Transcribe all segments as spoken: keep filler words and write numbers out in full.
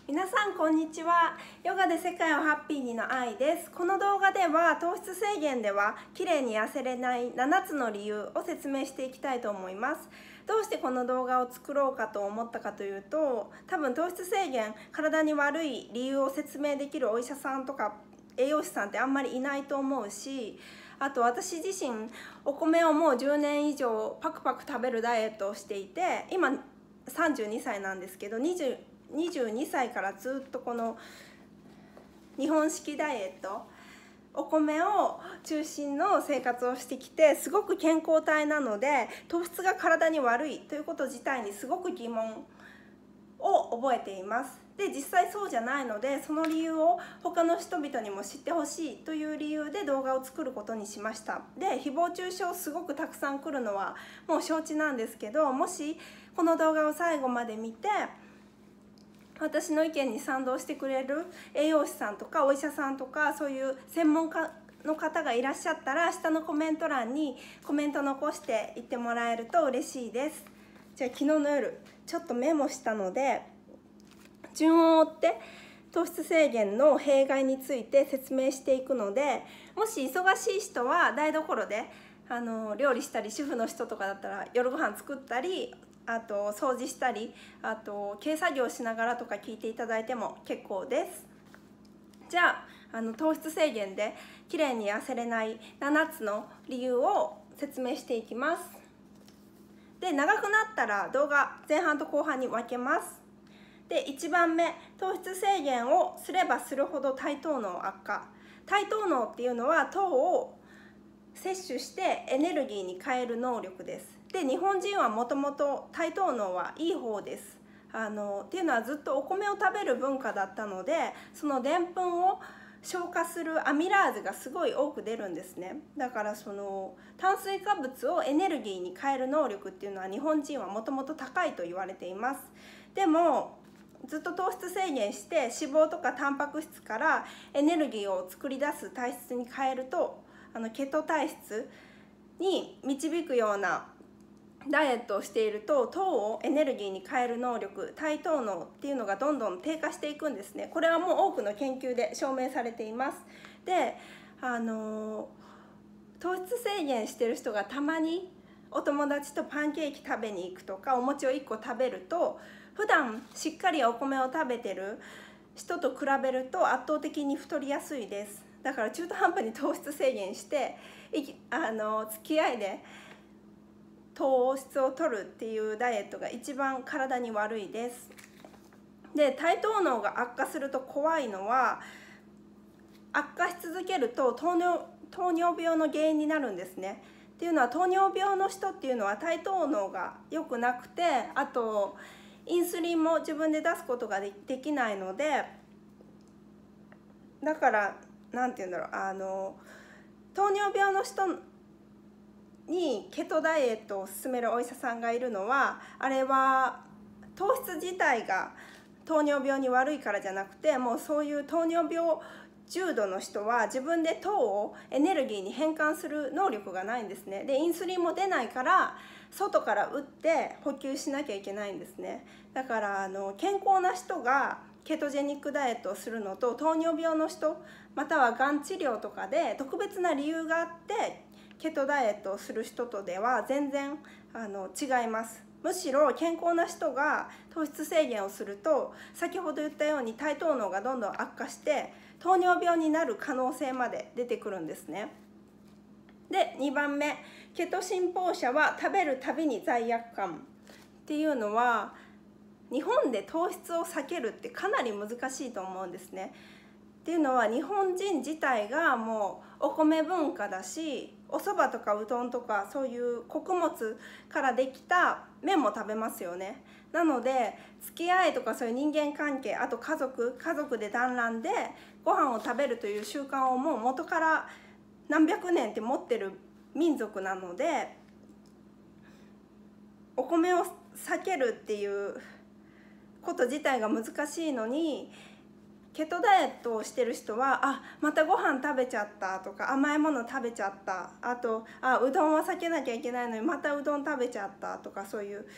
皆さんこんにちは。ヨガで世界をハッピーにの愛です。この動画では糖質制限では綺麗に痩せれないななつの理由を説明していきたいと思います。どうしてこの動画を作ろうかと思ったかというと、多分糖質制限体に悪い理由を説明できるお医者さんとか栄養士さんってあんまりいないと思うし、あと私自身お米をもうじゅうねん以上パクパク食べるダイエットをしていて、今さんじゅうにさいなんですけど、にじゅうにじゅうにさいからずっとこの日本式ダイエット、お米を中心の生活をしてきて、すごく健康体なので糖質が体に悪いということ自体にすごく疑問を覚えています。で実際そうじゃないので、その理由を他の人々にも知ってほしいという理由で動画を作ることにしました。で誹謗中傷すごくたくさん来るのはもう承知なんですけど、もしこの動画を最後まで見て私の意見に賛同してくれる栄養士さんとかお医者さんとか、そういう専門家の方がいらっしゃったら、下のコメント欄にコメント残していってもらえると嬉しいです。じゃあ昨日の夜ちょっとメモしたので、順を追って糖質制限の弊害について説明していくので、もし忙しい人は台所であの料理したり、主婦の人とかだったら夜ご飯作ったり、あと掃除したり、あと軽作業しながらとか聞いていただいても結構です。じゃあ、あの糖質制限できれいに痩せれないななつの理由を説明していきます。で長くなったら動画前半と後半に分けます。でいちばんめ、糖質制限をすればするほど対等脳悪化。対等脳っていうのは糖を摂取してエネルギーに変える能力です。で日本人はもともと対等脳はいい方です。あのっていうのはずっとお米を食べる文化だったので、そのでんぷんを消化するアミラーゼがすごい多く出るんですね。だからその炭水化物をエネルギーに変える能力っていうのは日本人はもともと高いと言われています。でもずっと糖質制限して脂肪とかタンパク質からエネルギーを作り出す体質に変えると、あのケト体質に導くようなダイエットをしていると、糖をエネルギーに変える能力、対等脳っていうのがどんどん低下していくんですね。これはもう多くの研究で証明されています。であの糖質制限してる人がたまにお友達とパンケーキ食べに行くとかお餅をいっこ食べると、普段しっかりお米を食べてる人と比べると圧倒的に太りやすいです。だから中途半端に糖質制限してあの付き合いで糖質を取るっていうダイエットが一番体に悪いです。で対等脳が悪化すると怖いのは、悪化し続けると糖尿糖尿病の原因になるんですね。っていうのは糖尿病の人っていうのは対等脳が良くなくて、あとインスリンも自分で出すことができないので、だから何て言うんだろう、あの糖尿病の人にケトダイエットを勧めるお医者さんがいるのは、あれは糖質自体が糖尿病に悪いからじゃなくて、もうそういう糖尿病重度の人は自分で糖をエネルギーに変換する能力がないんですね。でインスリンも出ないから外から打って補給しなきゃいけないんですね。だからあの健康な人がケトジェニックダイエットをするのと、糖尿病の人またはがん治療とかで特別な理由があってケトダイエットをする人とでは全然あの違います。むしろ健康な人が糖質制限をすると、先ほど言ったように対等脳がどんどん悪化して糖尿病になる可能性まで出てくるんですね。でにばんめ、ケト信奉者は食べるたびに罪悪感っていうのは、日本で糖質を避けるってかなり難しいと思うんですね。っていうのは日本人自体がもうお米文化だし、お蕎麦とかうどんとかそういう穀物からできた麺も食べますよね。なので付き合いとかそういう人間関係、あと家族家族で団らんでご飯を食べるという習慣をもう元から何百年って持ってる民族なので、お米を避けるっていうこと自体が難しいのに、ケトダイエットをしてる人は、あまたご飯食べちゃったとか、甘いもの食べちゃった、あとあうどんは避けなきゃいけないのにまたうどん食べちゃったとか、そういう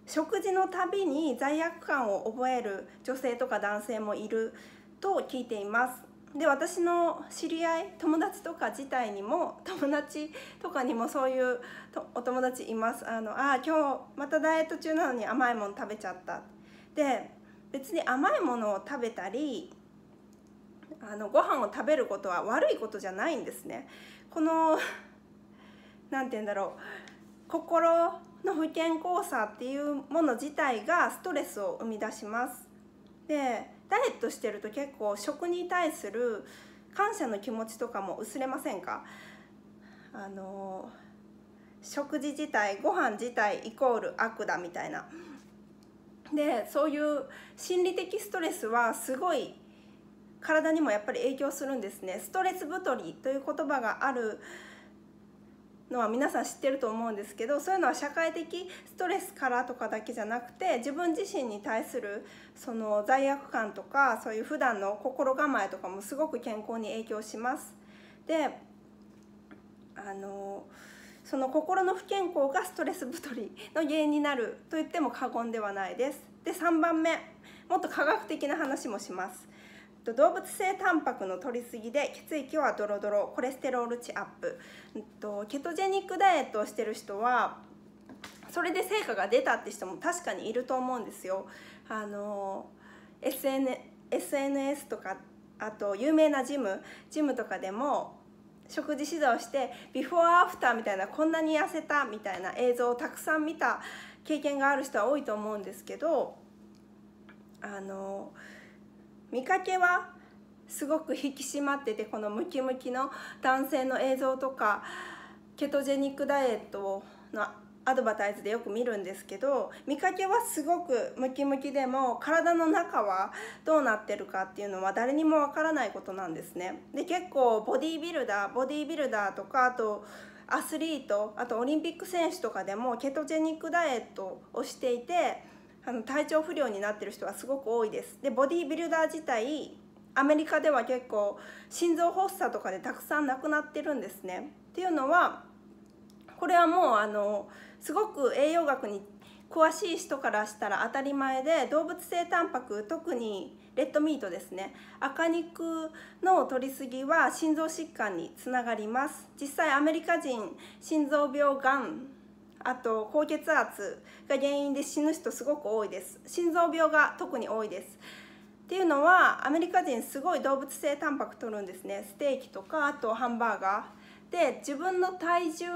食事のたびに罪悪感を覚える女性とか男性もいると聞いています。で、私の知り合い、友達とか自体にも、友達とかにもそういうお友達います。あのあ今日またダイエット中なのに甘いもの食べちゃった。で、別に甘いものを食べたりあのご飯を食べることは悪いことじゃないんですね。このなんて言うんだろう、心の不健康さっていうもの自体がストレスを生み出します。で、ダイエットしてると結構食に対する感謝の気持ちとかも薄れませんか？あの食事自体、ご飯自体イコール悪だみたいな。で、そういう心理的ストレスはすごい体にもやっぱり影響するんですね。ストレス太りという言葉があるのは皆さん知ってると思うんですけど、そういうのは社会的ストレスからとかだけじゃなくて、自分自身に対するその罪悪感とか、そういう普段の心構えとかもすごく健康に影響します。で、あのその心の不健康がストレス太りの原因になると言っても過言ではないです。で、さんばんめ、もっと科学的な話もします。動物性タンパクの摂りすぎで血液はドロドロ、コレステロール値アップ。ケトジェニックダイエットをしてる人はそれで成果が出たって人も確かにいると思うんですよ。あの エスエヌエス とか、あと有名なジムジムとかでも食事指導してビフォーアフターみたいな、こんなに痩せたみたいな映像をたくさん見た経験がある人は多いと思うんですけど、あの見かけはすごく引き締まってて、このムキムキの男性の映像とかケトジェニックダイエットのアドバタイズでよく見るんですけど、見かけはすごくムキムキでも体の中はどうなってるかっていうのは誰にもわからないことなんですね。で、結構ボディービルダーボディービルダーとか、あとアスリート、あとオリンピック選手とかでもケトジェニックダイエットをしていて、あの体調不良になってる人はすごく多いです。で、ボディービルダー自体アメリカでは結構心臓発作とかでたくさん亡くなってるんですね。っていうのは、これはもうあのすごく栄養学に詳しい人からしたら当たり前で、動物性タンパク、特にレッドミートですね、赤肉の摂りすぎは心臓疾患につながります。実際アメリカ人、心臓病、がん、あと高血圧が原因で死ぬ人すごく多いです。心臓病が特に多いです。っていうのは、アメリカ人すごい動物性タンパク取るんですね。ステーキとか、あとハンバーガーで、自分の体重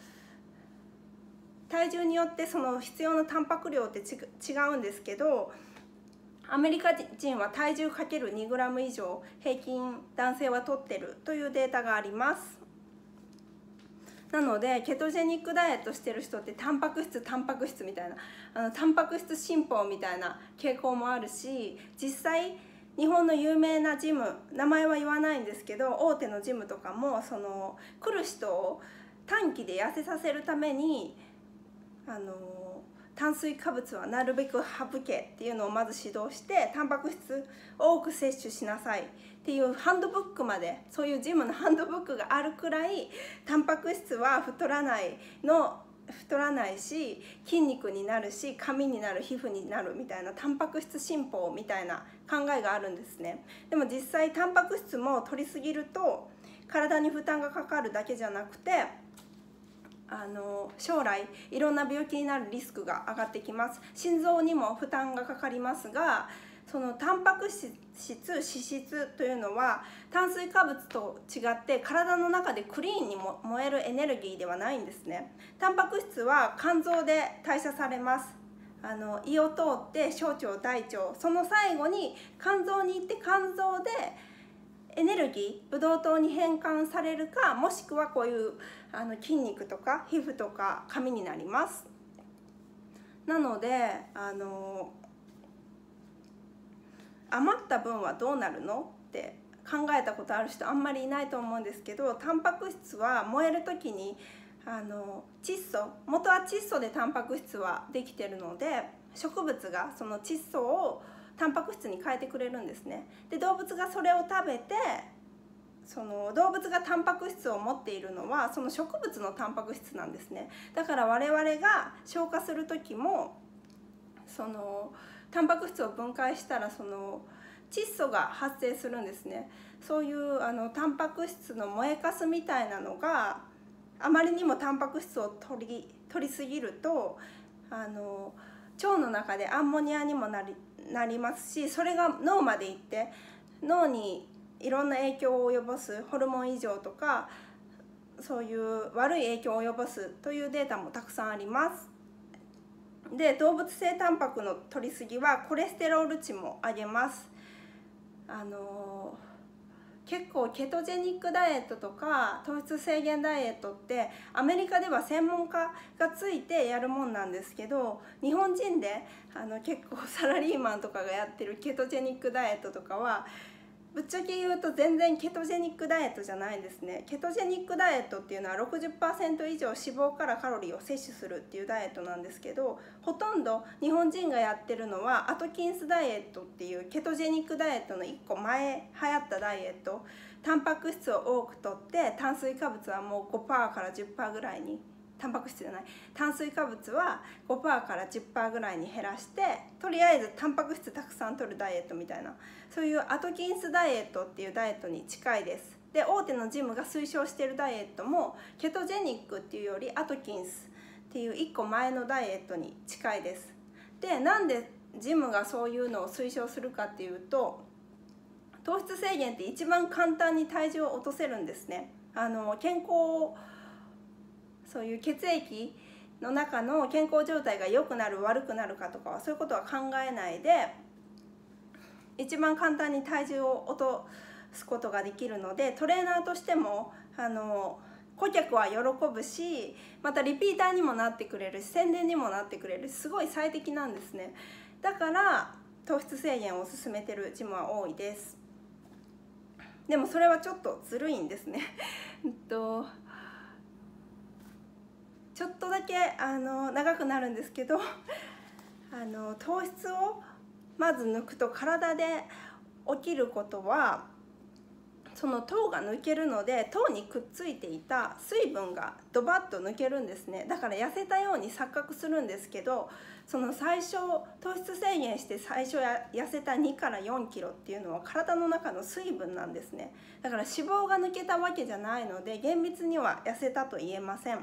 体重によってその必要なタンパク量ってち違うんですけど、アメリカ人は体重 かけるにグラム 以上平均男性は取ってるというデータがあります。なのでケトジェニックダイエットしてる人ってタンパク質タンパク質みたいな、あのタンパク質進歩みたいな傾向もあるし、実際日本の有名なジム、名前は言わないんですけど、大手のジムとかもその来る人を短期で痩せさせるために、あの炭水化物はなるべく省けっていうのをまず指導して、タンパク質多く摂取しなさいっていうハンドブックまで、そういうジムのハンドブックがあるくらい、タンパク質は太らないの太らないし、筋肉になるし、髪になる、皮膚になるみたいな、タンパク質進歩みたいな考えがあるんですね。でも実際タンパク質も摂りすぎると体に負担がかかるだけじゃなくて、あの将来いろんな病気になるリスクが上がってきます。心臓にも負担がかかりますが、そのタンパク質、脂質というのは炭水化物と違って体の中でクリーンにも燃えるエネルギーではないんですね。タンパク質は肝臓で代謝されます。あの胃を通って小腸、大腸、その最後に肝臓に行って、肝臓でエネルギー、ブドウ糖に変換されるか、もしくはこういうあの筋肉とか皮膚とか髪になります。なのであの余った分はどうなるのって考えたことある人あんまりいないと思うんですけど、タンパク質は燃える時にあの窒素、元は窒素でタンパク質はできてるので、植物がその窒素をタンパク質に変えてくれるんですね。で、動物がそれを食べて、その動物がタンパク質を持っているのはその植物のタンパク質なんですね。だから我々が消化する時もそのタンパク質を分解したらその窒素が発生するんですね。そういうあのタンパク質の燃えかすみたいなのがあまりにもタンパク質を取り取りすぎるとあの腸の中でアンモニアにもなり、なりますし、それが脳まで行って脳にいろんな影響を及ぼすホルモン異常とかそういう悪い影響を及ぼすというデータもたくさんあります。で、動物性タンパクの摂りすぎはコレステロール値も上げます。あの結構ケトジェニックダイエットとか糖質制限ダイエットってアメリカでは専門家がついてやるもんなんですけど、日本人であの結構サラリーマンとかがやってるケトジェニックダイエットとかはぶっちゃけ言うと全然ケトジェニックダイエットじゃないんですね。ケトジェニックダイエットっていうのは ろくじゅっパーセント 以上脂肪からカロリーを摂取するっていうダイエットなんですけど、ほとんど日本人がやってるのはアトキンスダイエットっていうケトジェニックダイエットのいっこまえ流行ったダイエット。タンパク質を多くとって炭水化物はもう ごパーセント から じゅっパーセント ぐらいに、タンパク質じゃない炭水化物は ごパーセント から じゅっパーセント ぐらいに減らして、とりあえずタンパク質たくさん摂るダイエットみたいな、そういうアトキンスダイエットっていうダイエットに近いです。で、大手のジムが推奨しているダイエットもケトジェニックっていうよりアトキンスっていういっこまえのダイエットに近いです。で、なんでジムがそういうのを推奨するかっていうと、糖質制限って一番簡単に体重を落とせるんですね。あの健康、そういう血液の中の健康状態が良くなる悪くなるかとかはそういうことは考えないで、一番簡単に体重を落とすことができるので、トレーナーとしてもあの顧客は喜ぶし、またリピーターにもなってくれるし、宣伝にもなってくれるし、すごい最適なんですね。だから糖質制限を進めてるジムは多いです。でもそれはちょっとずるいんですねとちょっとだけあの長くなるんですけどあの糖質をまず抜くと体で起きることは、その糖が抜けるので糖にくっついていた水分がドバッと抜けるんですね。だから痩せたように錯覚するんですけど、その最初糖質制限して最初や痩せたにからよんキロっていうのは体の中の水分なんですね。だから脂肪が抜けたわけじゃないので厳密には痩せたと言えません。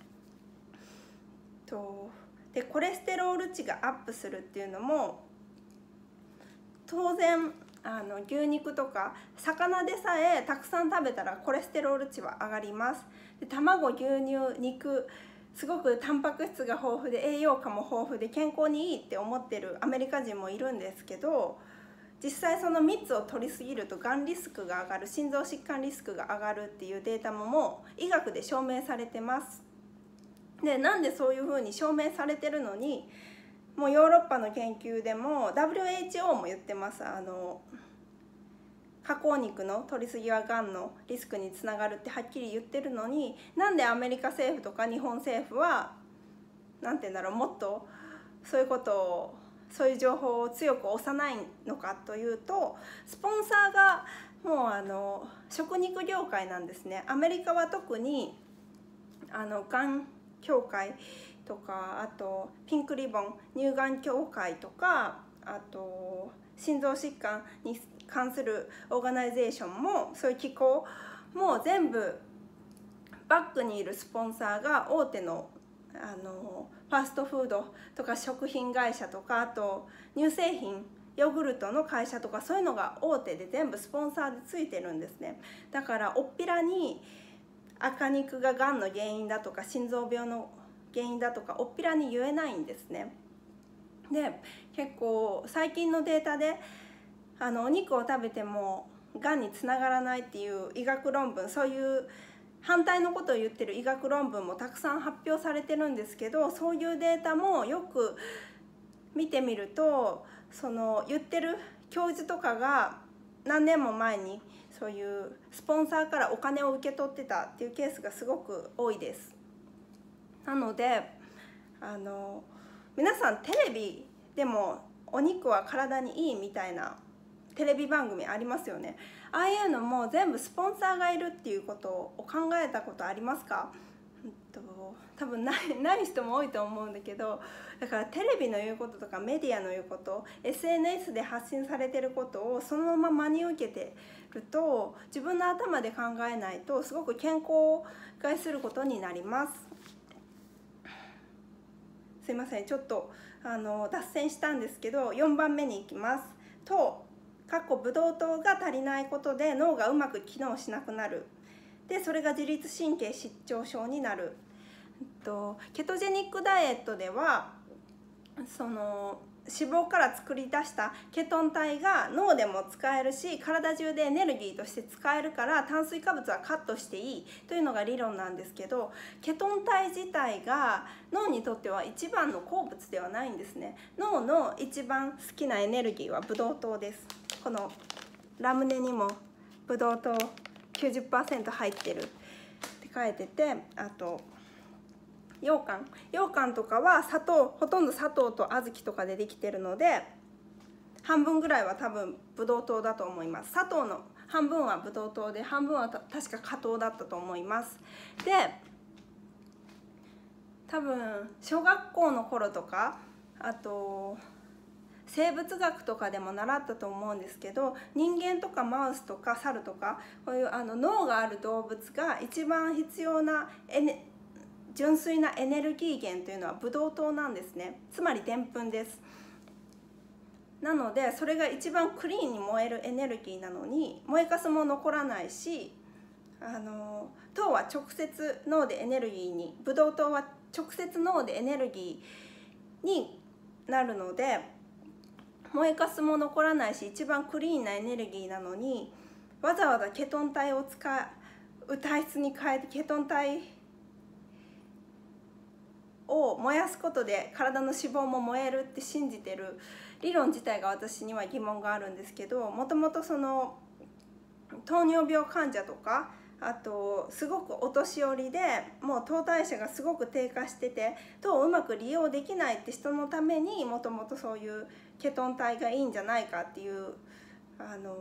とでコレステロール値がアップするっていうのも当然あの牛肉とか魚でさえたくさん食べたらコレステロール値は上がります。で卵、牛乳、肉、すごくタンパク質が豊富で栄養価も豊富で健康にいいって思ってるアメリカ人もいるんですけど、実際そのみっつを取りすぎるとがんリスクが上がる、心臓疾患リスクが上がるっていうデータももう医学で証明されてます。で、なんでそういうふうに証明されてるのに、もうヨーロッパの研究でも ダブリューエイチオー も言ってます。あの加工肉の摂りすぎはがんのリスクにつながるってはっきり言ってるのに、なんでアメリカ政府とか日本政府はなんて言うんだろう、もっとそういうことをそういう情報を強く押さないのかというと、スポンサーがもうあの食肉業界なんですね。アメリカは特にあのがん協会とか、あとピンクリボン乳がん協会とか、あと心臓疾患に関するオーガナイゼーションも、そういう機構も全部バックにいるスポンサーが大手のあのファストフードとか食品会社とか、あと乳製品ヨーグルトの会社とか、そういうのが大手で全部スポンサーでついてるんですね。だからおっぴらに赤肉ががんの原因だとか心臓病の原因だとかおっぴらに言えないんですね。で、結構最近のデータであのお肉を食べてもがんにつながらないっていう医学論文、そういう反対のことを言ってる医学論文もたくさん発表されてるんですけど、そういうデータもよく見てみると、その言ってる教授とかが何年も前にそういうスポンサーからお金を受け取ってたっていうケースがすごく多いです。なのであの皆さんテレビでもお肉は体にいいみたいなテレビ番組ありますよね。ああいうのも全部スポンサーがいるっていうことを考えたことありますか？ うんと多分ないない人も多いと思うんだけど、だからテレビの言うこととかメディアの言うこと、 エスエヌエス で発信されてることをそのまま真に受けてると、自分の頭で考えないとすごく健康を害することになります。すいません、ちょっとあの脱線したんですけど、よんばんめに行きます。糖、かっこブドウ糖が足りないことで脳がうまく機能しなくなる。でそれが自律神経失調症になる。とケトジェニックダイエットではその脂肪から作り出したケトン体が脳でも使えるし、体中でエネルギーとして使えるから炭水化物はカットしていいというのが理論なんですけど、ケトン体自体が脳にとっては一番の好物ではないんですね。脳の一番好きなエネルギーはブドウ糖です。このラムネにもブドウ糖 きゅうじゅっパーセント 入ってるって書いてて、あと羊羹羊羹とかは砂糖、ほとんど砂糖と小豆とかでできてるので、半分ぐらいは多分ブドウ糖だと思います。砂糖の半分はブドウ糖で、半分は確か果糖だったと思います。で多分小学校の頃とか、あと生物学とかでも習ったと思うんですけど、人間とかマウスとかサルとか、こういうあの脳がある動物が一番必要なエネ純粋なエネルギー源というのはブドウ糖なんですね。つまりでんぷんです。なのでそれが一番クリーンに燃えるエネルギーなのに、燃えかすも残らないし、あの糖は直接脳でエネルギーに、ブドウ糖は直接脳でエネルギーになるので、燃えかすも残らないし一番クリーンなエネルギーなのに、わざわざケトン体を使う体質に変えてケトン体を燃やすことで体の脂肪も燃えるって信じてる理論自体が私には疑問があるんですけど、もともとその糖尿病患者とか、あとすごくお年寄りでもう糖代謝がすごく低下してて糖をうまく利用できないって人のために、もともとそういうケトン体がいいんじゃないかっていうあの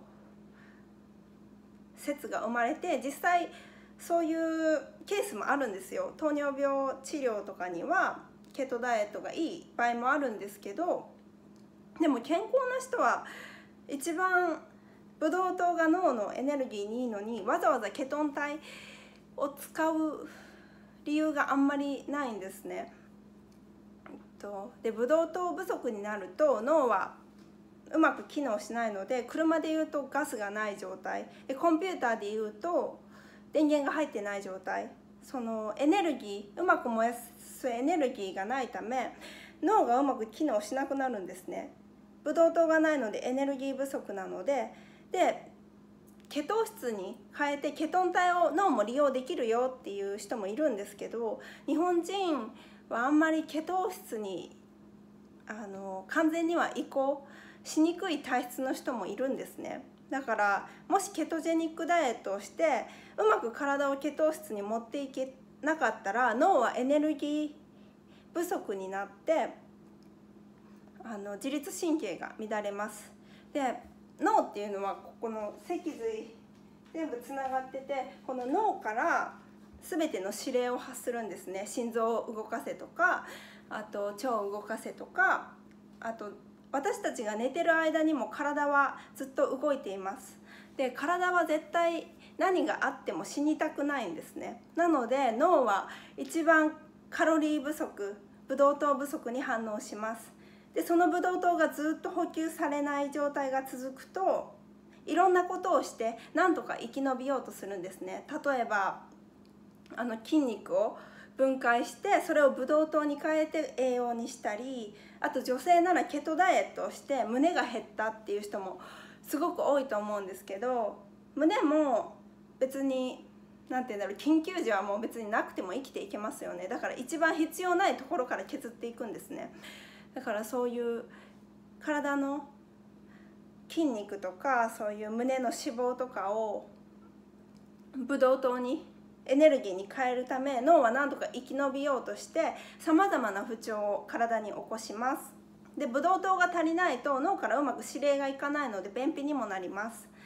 説が生まれて、実際そういうケースもあるんですよ。糖尿病治療とかにはケトダイエットがいい場合もあるんですけど、でも健康な人は一番ブドウ糖が脳のエネルギーにいいのに、わざわざケトン体を使う理由があんまりないんですね。でブドウ糖不足になると脳はうまく機能しないので、車でいうとガスがない状態、コンピューターでいうと電源が入ってない状態、そのエネルギーうまく燃やすエネルギーがないため脳がうまく機能しなくなるんですね。ブドウ糖がないのでエネルギー不足なので、でケト質に変えてケトン体を脳も利用できるよっていう人もいるんですけど、日本人はあんまりケト質にあの完全には移行しにくい体質の人もいるんですね。だからもしケトジェニックダイエットをしてうまく体をケト質に持っていけなかったら、脳はエネルギー不足になってあの自律神経が乱れます。で脳っていうのはここの脊髄全部つながってて、この脳から全ての指令を発するんですね。心臓を動かせとか、あと腸を動かせとか、あと私たちが寝てる間にも体はずっと動いています。で体は絶対何があっても死にたくないんですね。なので脳は一番カロリー不足、ブドウ糖不足に反応します。でそのブドウ糖がずっと補給されない状態が続くと、いろんなことをしてなんとか生き延びようとするんですね。例えばあの筋肉を分解してそれをブドウ糖に変えて栄養にしたり、あと女性ならケトダイエットをして胸が減ったっていう人もすごく多いと思うんですけど、胸も別に何て言うんだろう、緊急時はもう別になくても生きていけますよね。だから一番必要ないところから削っていくんですね。だからそういう体の筋肉とかそういう胸の脂肪とかをブドウ糖にエネルギーに変えるため、脳は何とか生き延びようとしてさまざまな不調を体に起こします。でブドウ糖が足りないと脳からうまく指令がいかないので便秘にもなります。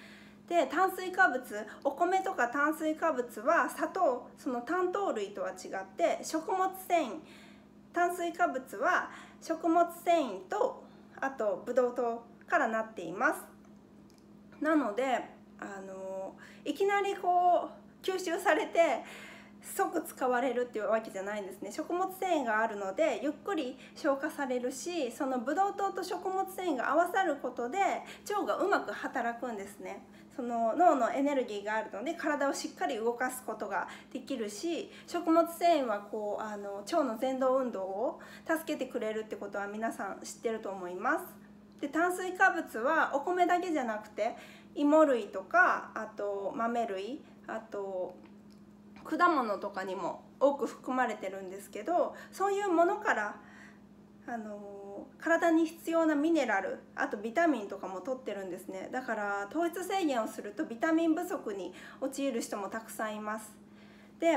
で炭水化物、お米とか炭水化物は砂糖、その単糖類とは違って食物繊維、炭水化物は食物繊維とあとブドウ糖からなっています。なのであのいきなりこう吸収されて即使われるっていうわけじゃないんですね。食物繊維があるのでゆっくり消化されるし、そのブドウ糖と食物繊維が合わさることで腸がうまく働くんですね。その脳のエネルギーがあるので体をしっかり動かすことができるし、食物繊維はこうあの腸の蠕動運動を助けてくれるってことは皆さん知ってると思います。で炭水化物はお米だけじゃなくて芋類とかあと豆類、あと果物とかにも多く含まれてるんですけど、そういうものからあの体に必要なミネラル、あとビタミンとかも取ってるんですね。だから糖質制限をするとビタミン不足に陥る人もたくさんいます。で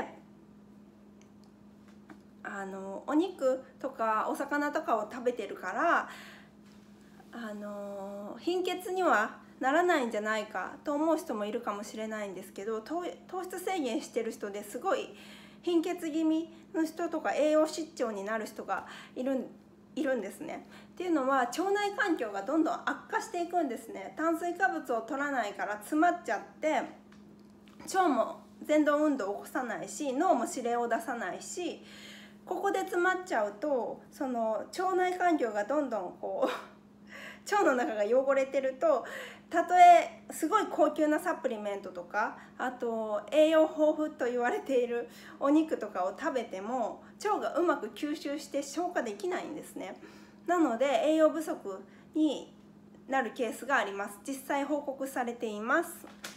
あのお肉とかお魚とかを食べてるからあの貧血にはならないんじゃないかと思う人もいるかもしれないんですけど、糖質制限してる人ですごい貧血気味の人とか栄養失調になる人がいるいるんですね。っていうのは腸内環境がどんどん悪化していくんですね。炭水化物を取らないから詰まっちゃって腸も蠕動運動を起こさないし、脳も指令を出さないし、ここで詰まっちゃうとその腸内環境がどんどんこう腸の中が汚れてると、たとえすごい高級なサプリメントとかあと栄養豊富と言われているお肉とかを食べても腸がうまく吸収して消化できないんですね。なので栄養不足になるケースがあります。実際報告されています。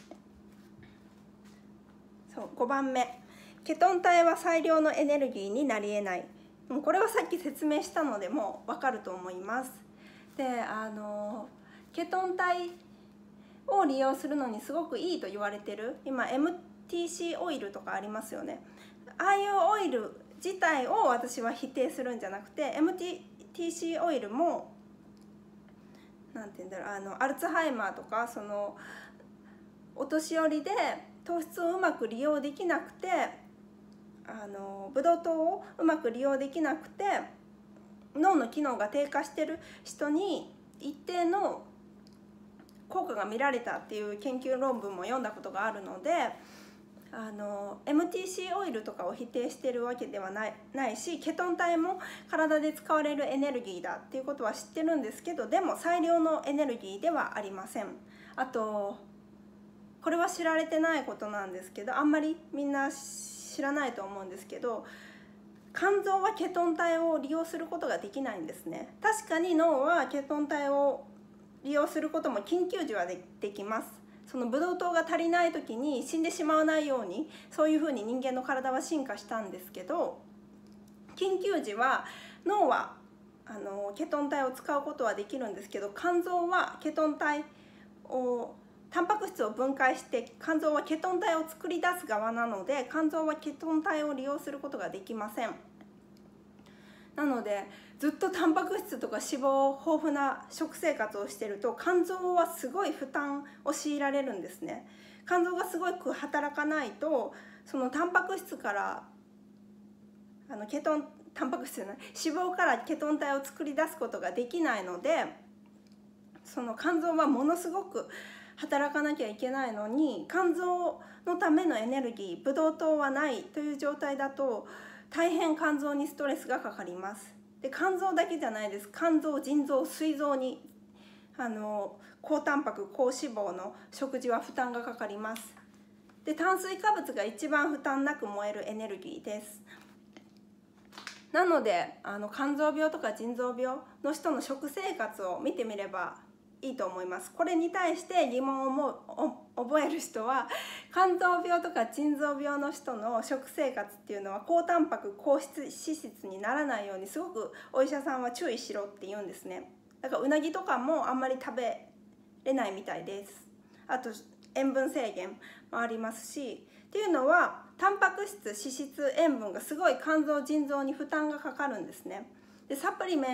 そうごばんめ、ケトン体は最良のエネルギーになり得ない。これはさっき説明したのでもう分かると思います。であのケトン体を利用するのにすごくいいと言われてる今 エムティーシー オイルとかありますよね。ああいうオイル自体を私は否定するんじゃなくて エムティーシー オイルもなんて言うんだろう、あのアルツハイマーとかそのお年寄りで糖質をうまく利用できなくてあのブドウ糖をうまく利用できなくて脳の機能が低下してる人に一定の効果が見られたっていう研究論文も読んだことがあるので、あの エムティーシー オイルとかを否定してるわけではない、ないしケトン体も体で使われるエネルギーだっていうことは知ってるんですけど、でも最良のエネルギーではありません。あとこれは知られてないことなんですけど、あんまりみんな知らないと思うんですけど、肝臓はケトン体を利用することができないんですね。確かに脳はケトン体を利用することも緊急時は で, できます。そのブドウ糖が足りない時に死んでしまわないようにそういうふうに人間の体は進化したんですけど、緊急時は脳はあのケトン体を使うことはできるんですけど、肝臓はケトン体をタンパク質を分解して肝臓はケトン体を作り出す側なので、肝臓はケトン体を利用することができません。なのでずっとタンパク質とか脂肪豊富な食生活をしていると肝臓はすごい負担を強いられるんですね。肝臓がすごく働かないとそのタンパク質からあのケトンタンパク質じゃない脂肪からケトン体を作り出すことができないので、その肝臓はものすごく働かなきゃいけないのに、肝臓のためのエネルギーブドウ糖はないという状態だと大変肝臓にストレスがかかります。で肝臓だけじゃないです。肝臓、腎臓、膵臓にあの高タンパク高脂肪の食事は負担がかかります。で炭水化物が一番負担なく燃えるエネルギーです。なのであの肝臓病とか腎臓病の人の食生活を見てみればいいと思います。これに対して疑問をも覚える人は、肝臓病とか腎臓病の人の食生活っていうのは高タンパク高脂質にならないようにすごくお医者さんは注意しろって言うんですね。だからうなぎとかもあんまり食べれないみたいです。あと塩分制限もありますし、っていうのはタンパク質脂質塩分がすごい肝臓腎臓に負担がかかるんですね。でサプリメント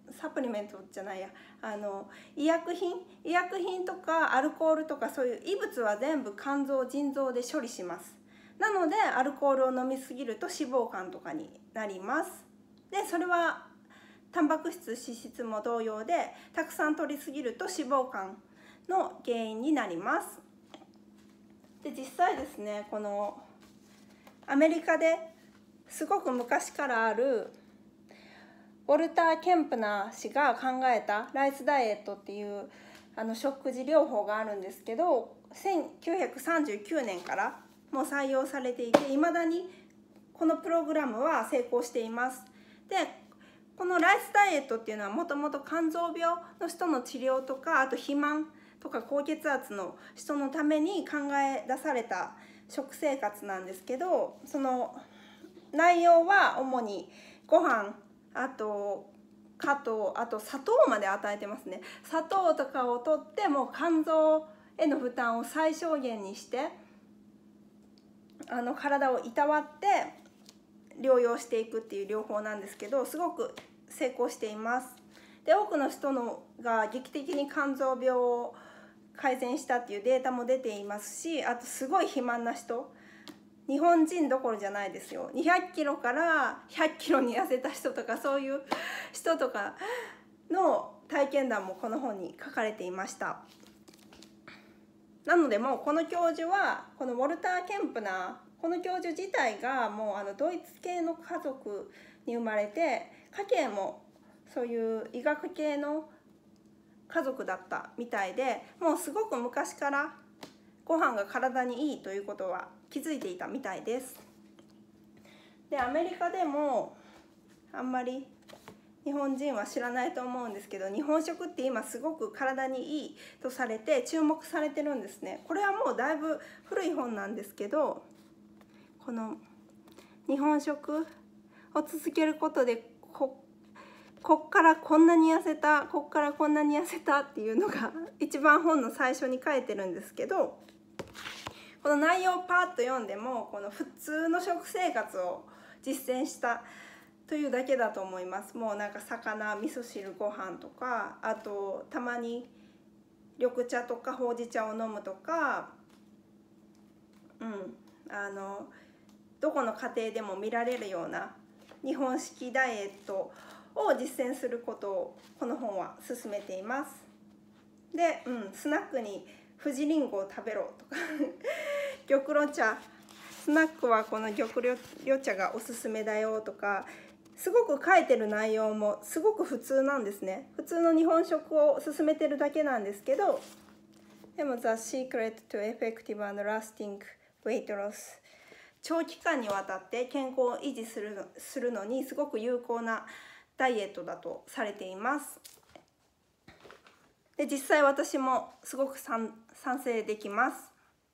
サプリメントじゃないやあの医薬品医薬品とかアルコールとかそういう異物は全部肝臓腎臓で処理します。なのでアルコールを飲みすぎると脂肪肝とかになります。でそれはタンパク質脂質も同様で、たくさん摂りすぎると脂肪肝の原因になります。で実際ですね、このアメリカですごく昔からあるウォルター・ケンプナー氏が考えたライスダイエットっていうあの食事療法があるんですけど、せんきゅうひゃくさんじゅうきゅうねんからもう採用されていて、いまだにこのプログラムは成功しています。でこのライスダイエットっていうのはもともと肝臓病の人の治療とか、あと肥満とか高血圧の人のために考え出された食生活なんですけど、その内容は主にご飯、あと果糖、あと砂糖まで与えてますね。砂糖とかを取ってもう肝臓への負担を最小限にしてあの体をいたわって療養していくっていう療法なんですけど、すごく成功しています。で多くの人のが劇的に肝臓病を改善したっていうデータも出ていますし、あとすごい肥満な人、日本人どころじゃないですよ、にひゃくキロからひゃくキロに痩せた人とか、そういう人とかの体験談もこの本に書かれていました。なのでもうこの教授はこのウォルター・ケンプナー、この教授自体がもうあのドイツ系の家族に生まれて、家系もそういう医学系の家族だったみたいで、もうすごく昔からご飯が体にいいということは気づいていたみたいです。でアメリカでもあんまり日本人は知らないと思うんですけど、日本食って今すごく体にいいとされて注目されてるんですね。これはもうだいぶ古い本なんですけど、この日本食を続けることでここっからこんなに痩せた、こっからこんなに痩せたっていうのが一番本の最初に書いてるんですけど、この内容をパーッと読んでもこの普通の食生活を実践したというだけだと思います。もうなんか魚、味噌汁、ご飯とか、あとたまに緑茶とかほうじ茶を飲むとか、うんあのどこの家庭でも見られるような日本式ダイエットを実践することをこの本は勧めています。で、うん、スナックに富士りんごを食べろとか玉露茶、スナックはこの玉露茶がおすすめだよとか、すごく書いてる内容もすごく普通なんですね。普通の日本食を勧めてるだけなんですけど、でも The Secret to Effective and Lasting Weight Loss、 長期間にわたって健康を維持するの、するのにすごく有効なダイエットだとされています。で実際私もすごく賛成できます。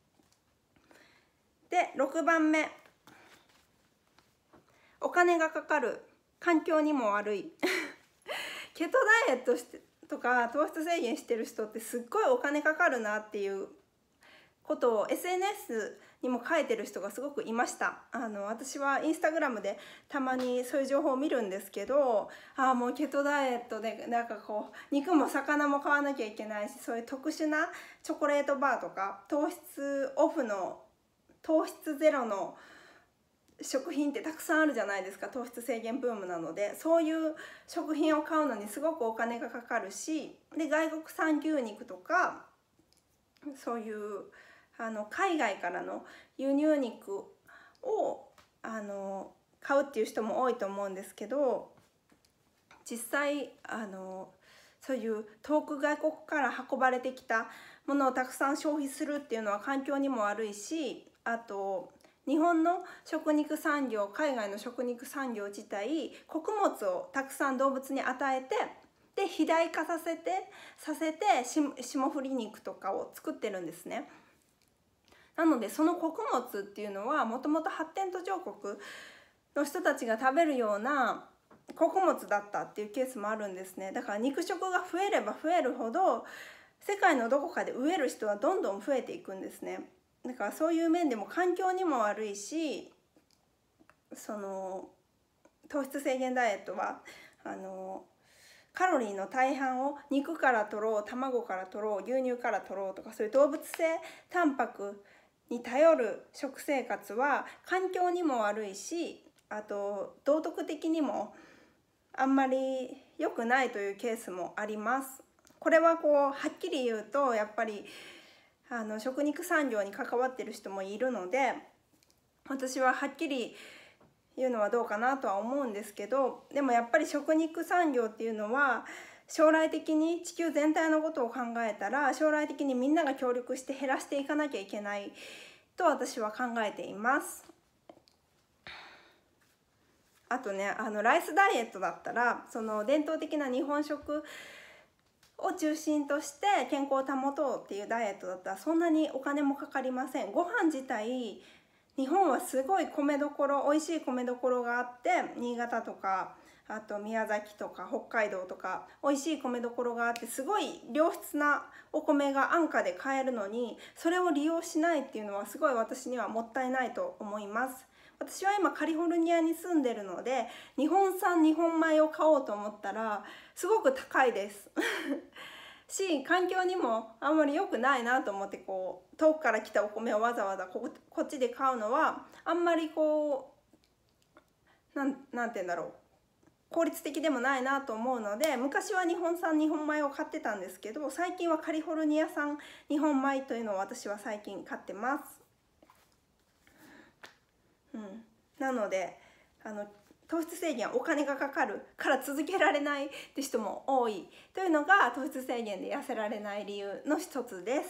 でろくばんめ、お金がかかる、環境にも悪いケトダイエットしてとか糖質制限してる人ってすっごいお金かかるなっていうことを エスエヌエス にも書いてる人がすごくいました。あの私はインスタグラムでたまにそういう情報を見るんですけど、ああもうケトダイエットでなんかこう肉も魚も買わなきゃいけないし、そういう特殊なチョコレートバーとか糖質オフの糖質ゼロの食品ってたくさんあるじゃないですか。糖質制限ブームなので、そういう食品を買うのにすごくお金がかかるし、で外国産牛肉とかそういうあの海外からの輸入肉をあの買うっていう人も多いと思うんですけど、実際あのそういう遠く外国から運ばれてきたものをたくさん消費するっていうのは環境にも悪いし、あと日本の食肉産業、海外の食肉産業自体穀物をたくさん動物に与えて、で肥大化させてさせて霜降り肉とかを作ってるんですね。なのでその穀物っていうのはもともと発展途上国の人たちが食べるような穀物だったっていうケースもあるんですね。だから肉食が増えれば増えるほど世界のどこかで飢える人はどんどん増えていくんですね。だからそういう面でも環境にも悪いし、その糖質制限ダイエットはあのカロリーの大半を肉から取ろう、卵から取ろう、牛乳から取ろうとか、そういう動物性タンパクに頼る食生活は環境にも悪いし、あと道徳的にもあんまり良くないというケースもあります。これはこうはっきり言うと、やっぱりあの食肉産業に関わってる人もいるので、私ははっきり言うのはどうかなとは思うんですけど、でもやっぱり食肉産業っていうのは将来的に地球全体のことを考えたら、将来的にみんなが協力して減らしていかなきゃいけないと私は考えています。あとね、あのライスダイエットだったら、その伝統的な日本食を中心として健康を保とうっていうダイエットだったら、そんなにお金もかかりません。ご飯自体、日本はすごい米どころ、美味しい米どころがあって、新潟とかあと宮崎とか北海道とか美味しい米どころがあって、すごい良質なお米が安価で買えるのに、それを利用しないっていうのはすごい私にはもったいないと思います。私は今カリフォルニアに住んでるので、日本産日本米を買おうと思ったらすごく高いですし、環境にもあんまり良くないなと思って、こう遠くから来たお米をわざわざここっちで買うのはあんまりこうなん、なんて言うんだろう、効率的でもないなと思うので、昔は日本産日本米を買ってたんですけど、最近はカリフォルニア産日本米というのを私は最近買ってます。うん、なのであの糖質制限はお金がかかるから続けられないって人も多いというのが、糖質制限で痩せられない理由の一つです。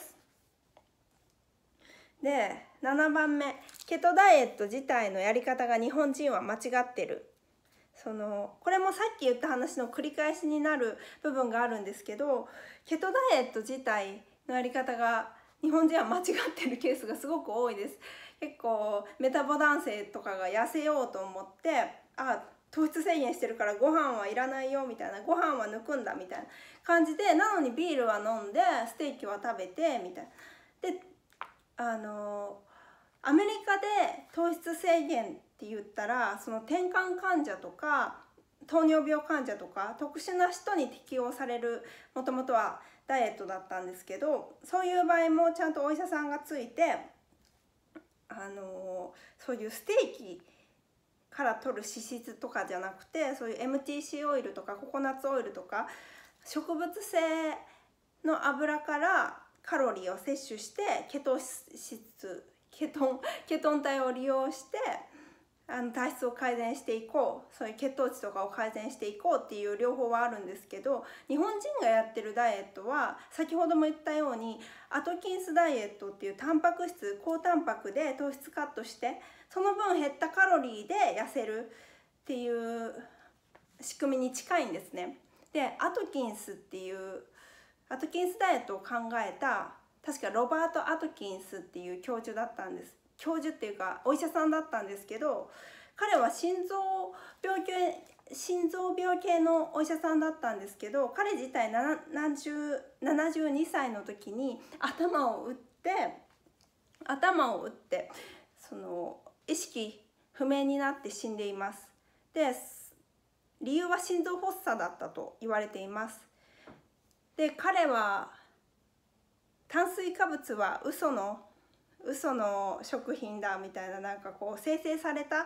で、ななばんめ、ケトダイエット自体のやり方が日本人は間違ってる。そのこれもさっき言った話の繰り返しになる部分があるんですけど、ケトダイエット自体のやり方が日本人は間違ってるケースがすごく多いです。結構メタボ男性とかが痩せようと思って、あ、糖質制限してるからご飯はいらないよみたいな、ご飯は抜くんだみたいな感じで、なのにビールは飲んでステーキは食べてみたいな。で、あのアメリカで糖質制限って言ったら、その転換患者とか糖尿病患者とか特殊な人に適用される、もともとはダイエットだったんですけど、そういう場合もちゃんとお医者さんがついて、あのそういうステーキから取る脂質とかじゃなくて、そういう エムティーシー オイルとかココナッツオイルとか植物性の油からカロリーを摂取して、ケト質ケトンケトン体を利用してあの体質を改善していこう、そういう血糖値とかを改善していこうっていう療法はあるんですけど、日本人がやってるダイエットは先ほども言ったようにアトキンスダイエットっていうタンパク質、高タンパクで糖質カットして、その分減ったカロリーで痩せるっていう仕組みに近いんですね。で、アトキンスっていうアトキンスダイエットを考えた、確かロバート・アトキンスっていう教授だったんです。教授っていうかお医者さんだったんですけど、彼は心臓病系心臓病系のお医者さんだったんですけど、彼自体ななじゅうななじゅうにさいの時に頭を打って頭を打ってその意識不明になって死んでいます。で、理由は心臓発作だったと言われています。で、彼は炭水化物は嘘の嘘の食品だみたいな、なんかこう生成された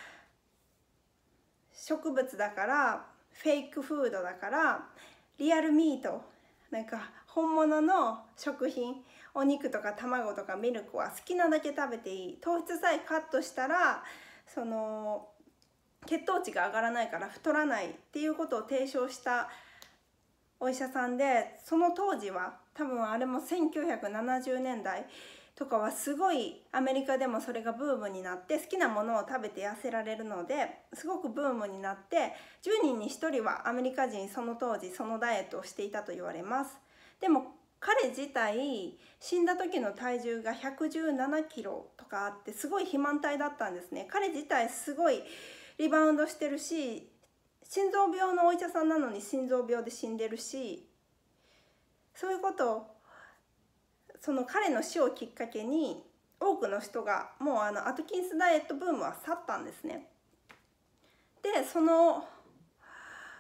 植物だから、フェイクフードだから、リアルミート、なんか本物の食品、お肉とか卵とかミルクは好きなだけ食べていい、糖質さえカットしたらその血糖値が上がらないから太らないっていうことを提唱したお医者さんで、その当時は多分あれもせんきゅうひゃくななじゅうねんだいとかはすごいアメリカでもそれがブームになって、好きなものを食べて痩せられるのですごくブームになって、じゅうにんにひとりはアメリカ人その当時そのダイエットをしていたと言われます。でも彼自体死んだ時の体重がひゃくじゅうななキロとかあって、すごい肥満体だったんですね。彼自体すごいリバウンドしてるし、心臓病のお医者さんなのに心臓病で死んでるし、そういうことをその彼の死をきっかけに多くの人がもうあのアトキンスダイエットブームは去ったんですね。で、その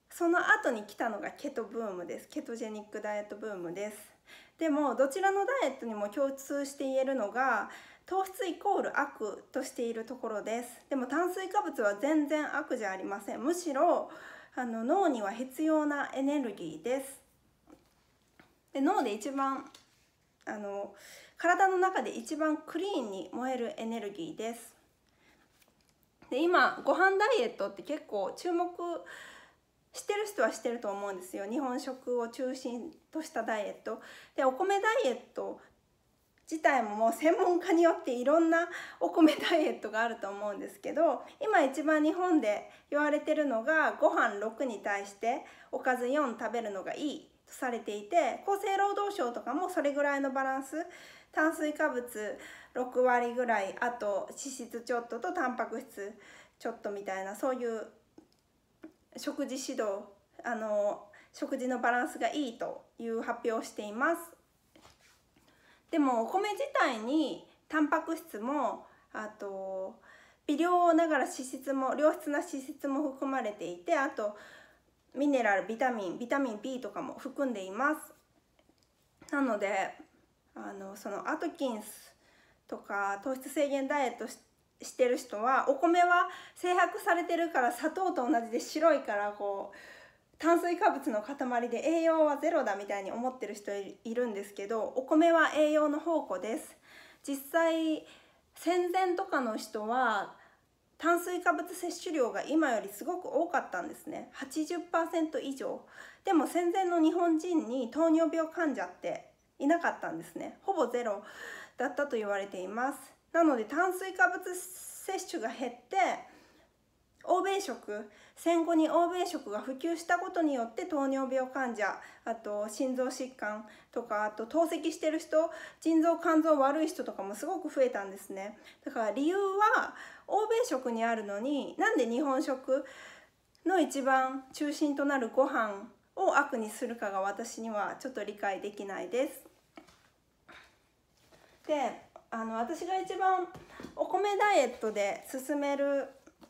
その後に来たのがケトブームです。ケトジェニックダイエットブームです。でもどちらのダイエットにも共通して言えるのが、糖質イコール悪としているところです。でも炭水化物は全然悪じゃありません。むしろあの脳には必要なエネルギーです。で脳で一番あの体の中で一番クリーンに燃えるエネルギーです。で今ご飯ダイエットって結構注目してる人はしてると思うんですよ。日本食を中心としたダイエットで、お米ダイエット自体ももう専門家によっていろんなお米ダイエットがあると思うんですけど、今一番日本で言われてるのがご飯ろくに対しておかずよん食べるのがいいとされていて、厚生労働省とかもそれぐらいのバランス、炭水化物ろくわりぐらい、あと脂質ちょっととタンパク質ちょっとみたいな、そういう食事指導、あの食事のバランスがいいという発表をしています。でもお米自体にタンパク質も、あと微量ながら脂質も、良質な脂質も含まれていて、あとミネラル、ビタミンビタミン B とかも含んでいます。なのであのそのアトキンスとか糖質制限ダイエットししてる人は、お米は精白されてるから砂糖と同じで白いからこう炭水化物の塊で栄養はゼロだみたいに思ってる人いるんですけど、お米は栄養の宝庫です。実際戦前とかの人は炭水化物摂取量が今よりすごく多かったんですね。 はちじゅっパーセント 以上。でも戦前の日本人に糖尿病患者っていなかったんですね。ほぼゼロだったと言われています。なので炭水化物摂取が減って、欧米食、戦後に欧米食が普及したことによって糖尿病患者、あと心臓疾患とか、あと透析してる人、腎臓肝臓悪い人とかもすごく増えたんですね。だから理由は欧米食にあるのに、なんで日本食の一番中心となるご飯を悪にするかが私にはちょっと理解できないです。であの私が一番お米ダイエットで勧める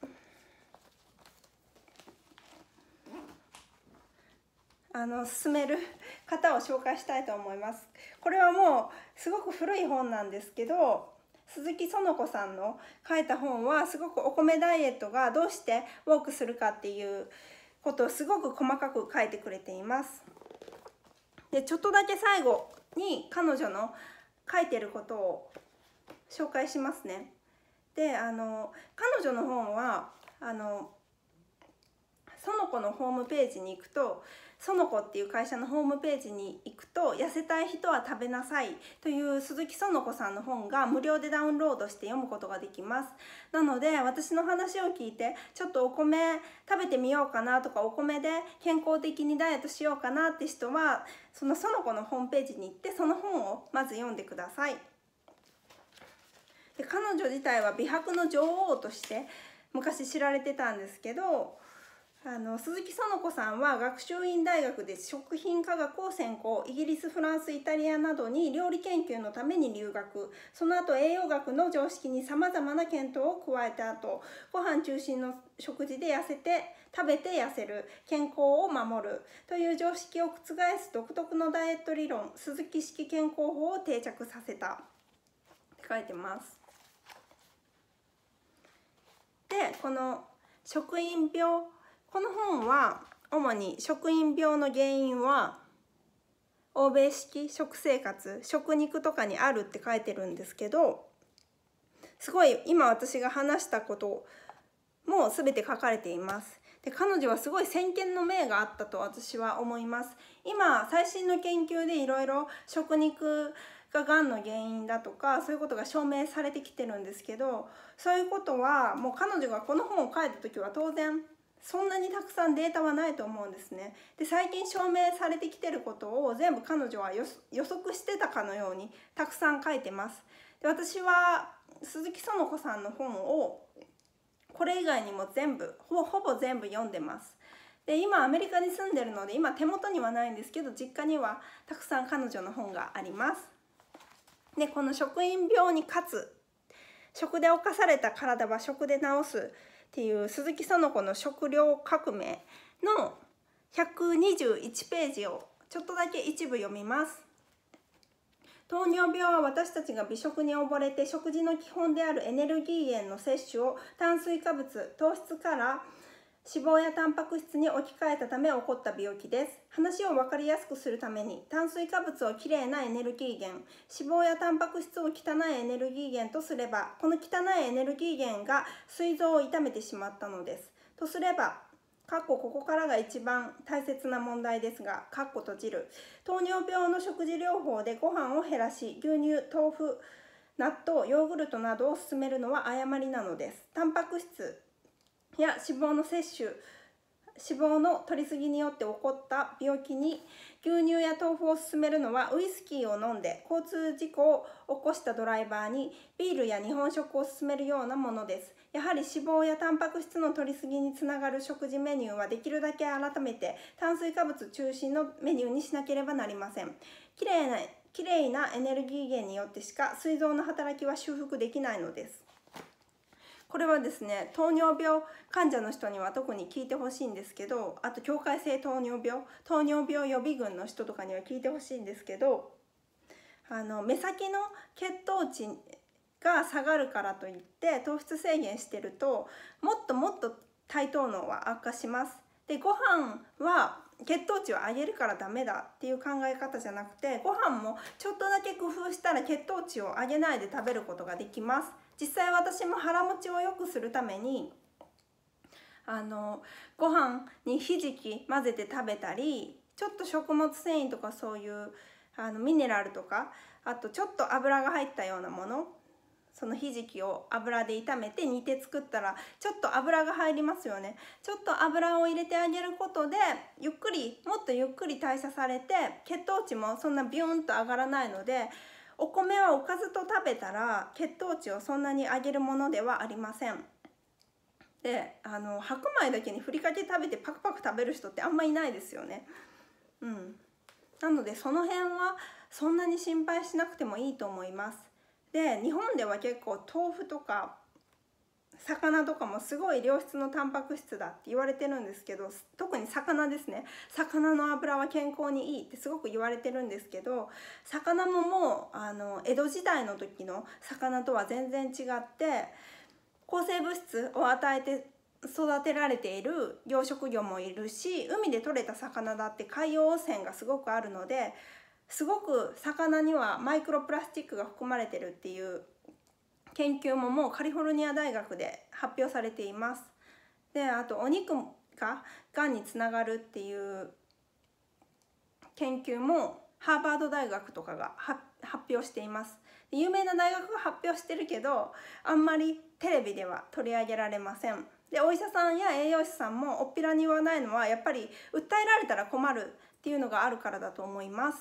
あの勧める方を紹介したいと思います。これはもうすごく古い本なんですけど、鈴木園子さんの書いた本はすごくお米ダイエットがどうしてウォークするかっていうことをすごく細かく書いてくれています。でちょっとだけ最後に彼女の書いてることを紹介しますね。であの彼女の本はあの園子のホームページに行くと、園子っていう会社のホームページに行くと、痩せたい人は食べなさいという鈴木園子さんの本が無料でダウンロードして読むことができます。なので私の話を聞いてちょっとお米食べてみようかなとか、お米で健康的にダイエットしようかなって人は、その園子のホームページに行ってその本をまず読んでください。で彼女自体は美白の女王として昔知られてたんですけど、あの鈴木園子さんは学習院大学で食品科学を専攻、イギリス、フランス、イタリアなどに料理研究のために留学、その後栄養学の常識にさまざまな検討を加えた後、ご飯中心の食事で痩せて食べて痩せる、健康を守るという常識を覆す独特のダイエット理論、鈴木式健康法を定着させたって書いてます。でこの食品病、この本は主に食品病の原因は欧米式食生活、食肉とかにあるって書いてるんですけど、すごい今私が話したことも全て書かれています。で彼女はすごい先見の明があったと私は思います。今最新の研究でいろいろ食肉ががんの原因だとか、そういうことが証明されてきてるんですけど、そういうことはもう彼女がこの本を書いた時は当然そんなにたくさんデータはないと思うんですね。で最近証明されてきてることを全部彼女は予測してたかのようにたくさん書いてます。で私は鈴木園子さんの本をこれ以外にも全部ほぼほぼ全部読んでます。で今アメリカに住んでるので今手元にはないんですけど、実家にはたくさん彼女の本があります。でこの食品病に勝つ、食で侵された体は食で治すっていう鈴木園子の食料革命のひゃくにじゅういちページをちょっとだけ一部読みます。糖尿病は私たちが美食に溺れて食事の基本であるエネルギー源の摂取を炭水化物、糖質から脂肪やタンパク質に置き換えたため起こった病気です。話を分かりやすくするために、炭水化物をきれいなエネルギー源、脂肪やタンパク質を汚いエネルギー源とすれば、この汚いエネルギー源が膵臓を痛めてしまったのです。とすれば、かっこここからが一番大切な問題ですが、かっこ閉じる。糖尿病の食事療法でご飯を減らし、牛乳、豆腐、納豆、ヨーグルトなどを勧めるのは誤りなのです。タンパク質や脂肪の摂取、脂肪の摂りすぎによって起こった病気に牛乳や豆腐を勧めるのは、ウイスキーを飲んで交通事故を起こしたドライバーにビールや日本食を勧めるようなものです。やはり脂肪やタンパク質の摂りすぎにつながる食事メニューはできるだけ改めて炭水化物中心のメニューにしなければなりません。きれいな、きれいなエネルギー源によってしか膵臓の働きは修復できないのです。これはですね、糖尿病患者の人には特に聞いてほしいんですけど、あと境界性糖尿病、糖尿病予備軍の人とかには聞いてほしいんですけど、あの目先の血糖値が下がるからといって糖質制限してると、もっともっと対等脳は悪化します。で、ご飯は血糖値を上げるからダメだっていう考え方じゃなくて、ご飯もちょっとだけ工夫したら血糖値を上げないで食べることができます。実際私も腹持ちを良くするためにあのご飯にひじき混ぜて食べたり、ちょっと食物繊維とかそういうあのミネラルとか、あとちょっと油が入ったようなもの、そのひじきを油で炒めて煮て作ったらちょっと油が入りますよね。ちょっと油を入れてあげることでゆっくり、もっとゆっくり代謝されて血糖値もそんなビューンと上がらないので、お米はおかずと食べたら血糖値をそんなに上げるものではありません。で、あの白米だけにふりかけ食べてパクパク食べる人ってあんまいないですよね。うん。なのでその辺はそんなに心配しなくてもいいと思います。で、日本では結構豆腐とか魚とかもすごい良質のタンパク質だって言われてるんですけど、特に魚ですね、魚の油は健康にいいってすごく言われてるんですけど、魚ももうあの江戸時代の時の魚とは全然違って、抗生物質を与えて育てられている養殖魚もいるし、海で取れた魚だって海洋汚染がすごくあるので、すごく魚にはマイクロプラスチックが含まれてるっていう研究ももうカリフォルニア大学で発表されています。で、あとお肉ががんにつながるっていう研究もハーバード大学とかが発表しています。有名な大学が発表してるけど、あんまりテレビでは取り上げられません。で、お医者さんや栄養士さんもおっぴらに言わないのは、やっぱり訴えられたら困るっていうのがあるからだと思います。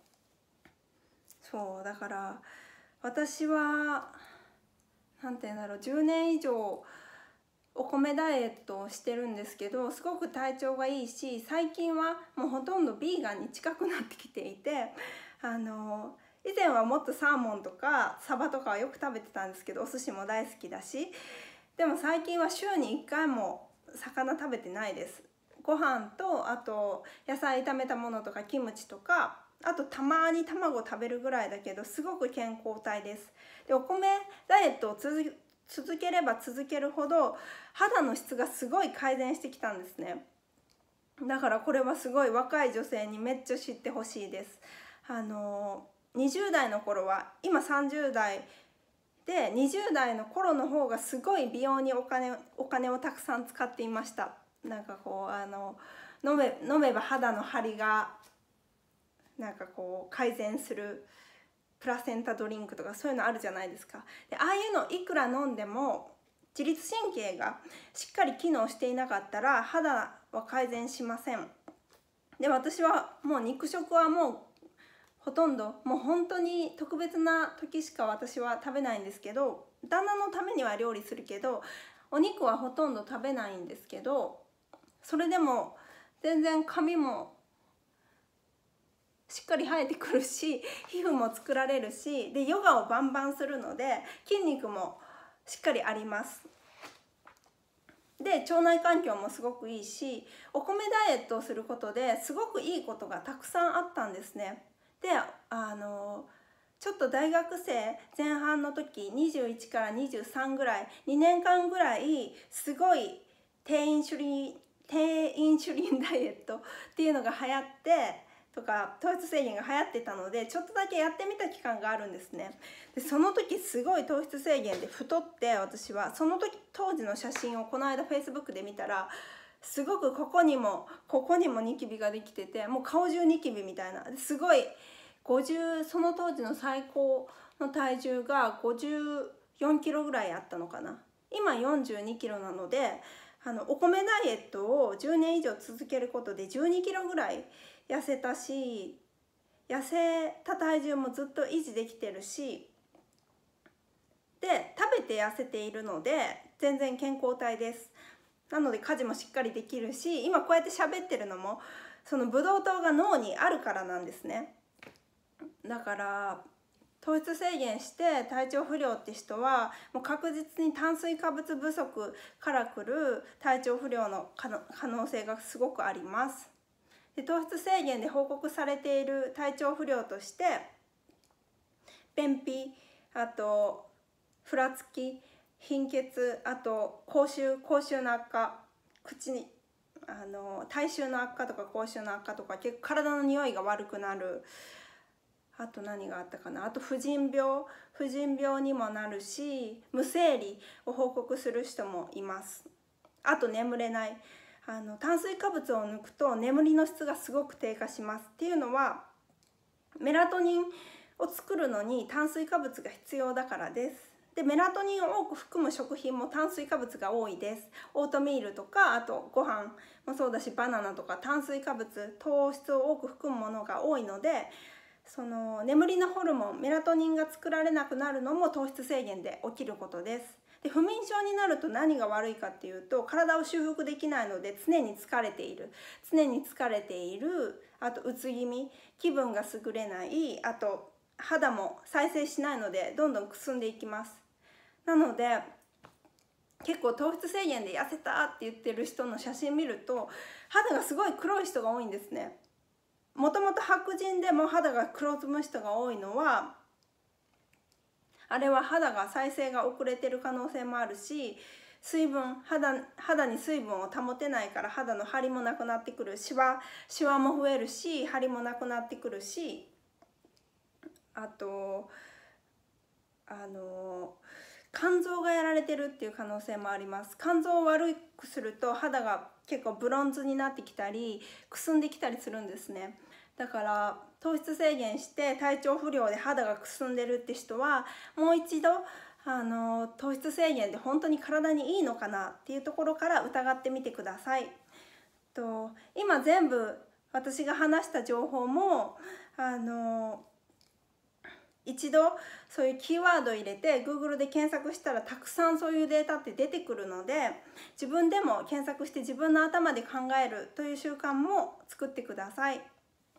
そうだから私はなんて言うんだろう、じゅうねん以上お米ダイエットをしてるんですけど、すごく体調がいいし、最近はもうほとんどビーガンに近くなってきていて、あの以前はもっとサーモンとかサバとかはよく食べてたんですけど、お寿司も大好きだし、でも最近は週にいっかいも魚食べてないです。ご飯と、あと野菜炒めたものとかキムチとか、あとたまに卵食べるぐらいだけど、すごく健康体です。で、お米ダイエットを続続ければ続けるほど肌の質がすごい改善してきたんですね。だからこれはすごい若い女性にめっちゃ知ってほしいです。あのにじゅう代の頃は、今さんじゅう代でにじゅう代の頃の方がすごい美容にお金お金をたくさん使っていました。なんかこうあの飲め飲めば肌の張りがなんかこう改善するプラセンタドリンクとかそういうのあるじゃないですか。で、ああいうのいくら飲んでも自律神経がしっかり機能していなかったら肌は改善しません。で、私はもう肉食はもうほとんど、もう本当に特別な時しか私は食べないんですけど、旦那のためには料理するけどお肉はほとんど食べないんですけど、それでも全然髪もしっかり生えてくるし、皮膚も作られるし、でヨガをバンバンするので筋肉もしっかりあります。 で腸内環境もすごくいいし、お米ダイエットをすることですごくいいことがたくさんあったんですね。であのちょっと大学生前半の時にじゅういちからにじゅうさんぐらいにねんかんぐらいすごい低インシュリン低インシュリンダイエットっていうのが流行ってとか糖質制限が流行ってたので、ちょっとだけやってみた期間があるんですね。でその時すごい糖質制限で太って、私はその時当時の写真をこの間フェイスブックで見たら、すごくここにもここにもニキビができてて、もう顔中ニキビみたいな、すごいごじゅうその当時の最高の体重がごじゅうよんキロぐらいあったのかな。今よんじゅうにキロなので、あのお米ダイエットをじゅうねん以上続けることでじゅうにキロぐらい痩せたし、痩せた体重もずっと維持できてるし、で食べて痩せているので全然健康体です。なので家事もしっかりできるし、今こうやって喋ってるのもそのブドウ糖が脳にあるからなんですね。だから糖質制限して体調不良って人はもう確実に炭水化物不足からくる体調不良の可能性がすごくあります。で糖質制限で報告されている体調不良として、便秘、あとふらつき、貧血、あと口臭口臭の悪化、口にあの体臭の悪化とか口臭の悪化とか、結構体の匂いが悪くなる。あと何があったかな、あと婦人病婦人病にもなるし、無生理を報告する人もいます。あと眠れない、あの炭水化物を抜くと眠りの質がすごく低下します。っていうのはメラトニンを作るのに炭水化物が必要だからです。でメラトニンを多く含む食品も炭水化物が多いです。オートミールとか、あとご飯もそうだし、バナナとか炭水化物、糖質を多く含むものが多いので、その眠りのホルモンメラトニンが作られなくなるのも糖質制限で起きることです。で不眠症になると何が悪いかっていうと、体を修復できないので常に疲れている常に疲れているあとうつ気味、気分が優れない、あと肌も再生しないのでどんどんくすんでいきます。なので結構糖質制限で痩せたって言ってる人の写真見ると、肌がすごい黒い人が多いんですね。もともと白人でも肌が黒ずむ人が多いのは、あれは肌が再生が遅れてる可能性もあるし、水分 肌, 肌に水分を保てないから肌の張りもなくなってくる、シワシワも増えるし、張りもなくなってくるし、あとあの肝臓がやられてるっていう可能性もあります。肝臓を悪くすると肌が結構ブロンズになってきたりくすんできたりするんですね。だから糖質制限して体調不良で肌がくすんでるって人は、もう一度あの糖質制限で本当に体にいいのかなっていうところから疑ってみてください。と今全部私が話した情報もあの一度そういうキーワードを入れて Google で検索したらたくさんそういうデータって出てくるので、自分でも検索して自分の頭で考えるという習慣も作ってください。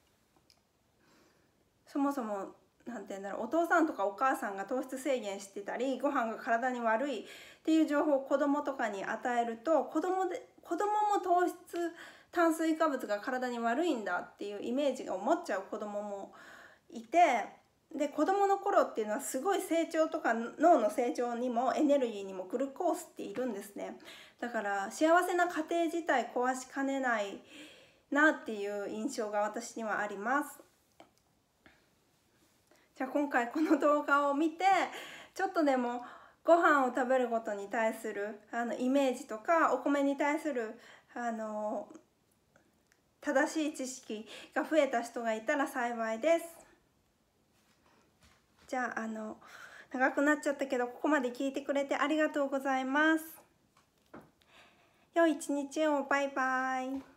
そもそもなんて言うんだろう、お父さんとかお母さんが糖質制限してたりご飯が体に悪いっていう情報を子供とかに与えると、子供で子供も糖質炭水化物が体に悪いんだっていうイメージを持っちゃう子供もいて、で子供の頃っていうのはすごい成長とか脳の成長にもエネルギーにもグルコースっているんですね。だから幸せな家庭自体壊しかねないなっていう印象が私にはあります。じゃあ今回この動画を見てちょっとでもご飯を食べることに対するあのイメージとか、お米に対するあの正しい知識が増えた人がいたら幸いです。じゃあ、あの長くなっちゃったけどここまで聞いてくれてありがとうございます。良い一日を。バイバイ。